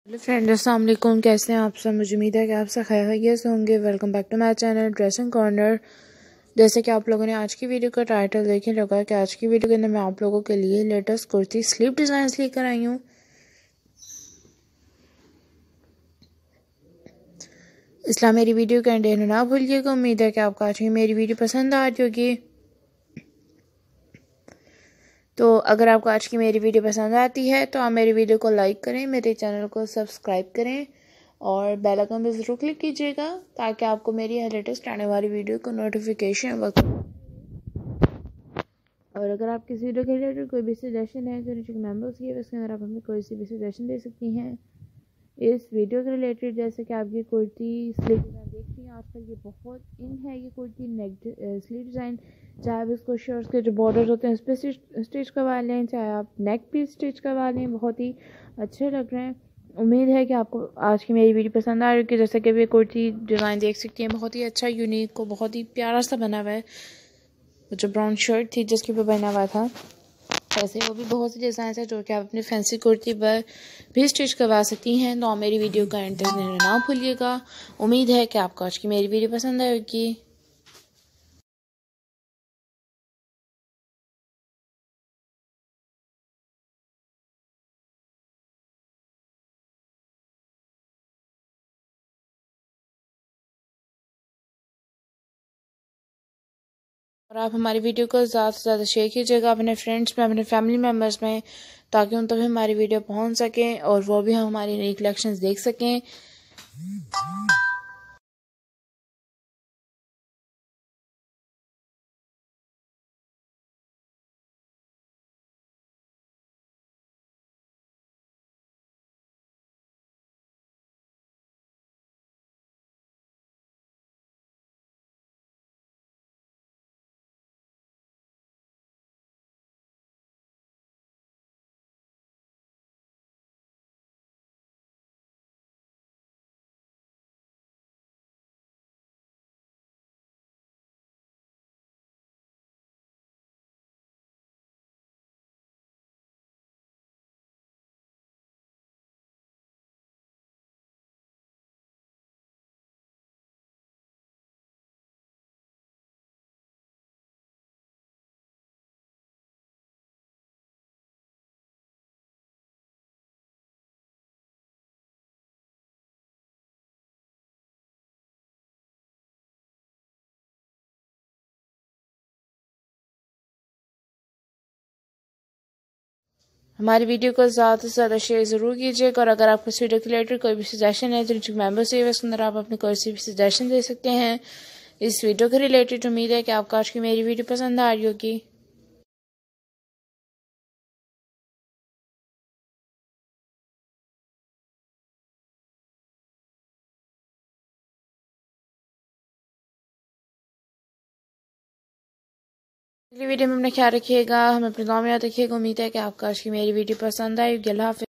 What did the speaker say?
Hello friend, अस्सलाम वालेकुम। कैसे हैं आप सब? मुझे उम्मीद है कि आप सब खैरियत से होंगे। Welcome back to my channel dressing corner. जैसे कि आप लोगों ने आज की वीडियो का टाइटल देख ही लगा कि आज की वीडियो के अंदर मैं आप लोगों के लिए लेटेस्ट कुर्ती स्लीव डिज़ाइंस लेकर आई हूँ। इसलिए मेरी वीडियो का एंड देखना ना भूलिएगा। उम्मीद है कि आपको आज की मेरी वीडियो पसंद आ रही होगी। तो अगर आपको आज की मेरी वीडियो पसंद आती है तो आप मेरी वीडियो को लाइक करें, मेरे चैनल को सब्सक्राइब करें और बेल आइकन पर ज़रूर क्लिक कीजिएगा ताकि आपको मेरी लेटेस्ट आने वाली वीडियो को नोटिफिकेशन वक्त। और अगर आप किसी वीडियो के रिलेटेड कोई भी सजेशन है तो नीचे मेम्बर्स की उसके अंदर आप हमें कोई सी भी सजेशन दे सकती हैं इस वीडियो के रिलेटेड। जैसे कि आप ये कुर्ती स्लीव डिज़ाइन देख रही हैं, आजकल ये बहुत इन है ये कुर्ती नेक स्लीव डिज़ाइन। चाहे आप इसको शर्ट्स के जो बॉर्डर होते हैं उस पर स्टिच करवा लें, चाहे आप नेक भी स्टिच करवा लें, बहुत ही अच्छे लग रहे हैं। उम्मीद है कि आपको आज की मेरी वीडियो पसंद आ रही है। जैसे कि ये कुर्ती डिज़ाइन देख सकती हैं, बहुत ही अच्छा यूनिक को बहुत ही प्यारा सा बना हुआ है। जो ब्राउन शर्ट थी जिसके ऊपर बना हुआ था, ऐसे वो भी बहुत से डिज़ाइन है जो कि आप अपनी फैंसी कुर्ती पर भी स्टिच करवा सकती हैं। तो मेरी वीडियो का एंड तक देखना ना भूलिएगा। उम्मीद है कि आपको आज की मेरी वीडियो पसंद आएगी। और आप हमारी वीडियो को ज़्यादा से ज़्यादा शेयर कीजिएगा अपने फ्रेंड्स में, अपने फैमिली मेम्बर्स में, ताकि उन तक भी हमारी वीडियो पहुंच सकें और वो भी हमारी नई कलेक्शंस देख सकें। हमारी वीडियो को ज़्यादा से ज़्यादा शेयर ज़रूर कीजिएगा। और अगर आपको इस वीडियो के रिलेटेड कोई भी सजेशन है तो नीचे मेम्बर से उसके अंदर आप अपनी कोई सी भी सजेशन दे सकते हैं इस वीडियो के रिलेटेड। उम्मीद है कि आपको आज की मेरी वीडियो पसंद आ रही होगी। अगली वीडियो में अपना ख्याल रखिएगा, हमें अपने गाँव में याद रखिएगा। उम्मीद है कि आपको आज की मेरी वीडियो पसंद आएगी। अल्लाह हाफ़िज़।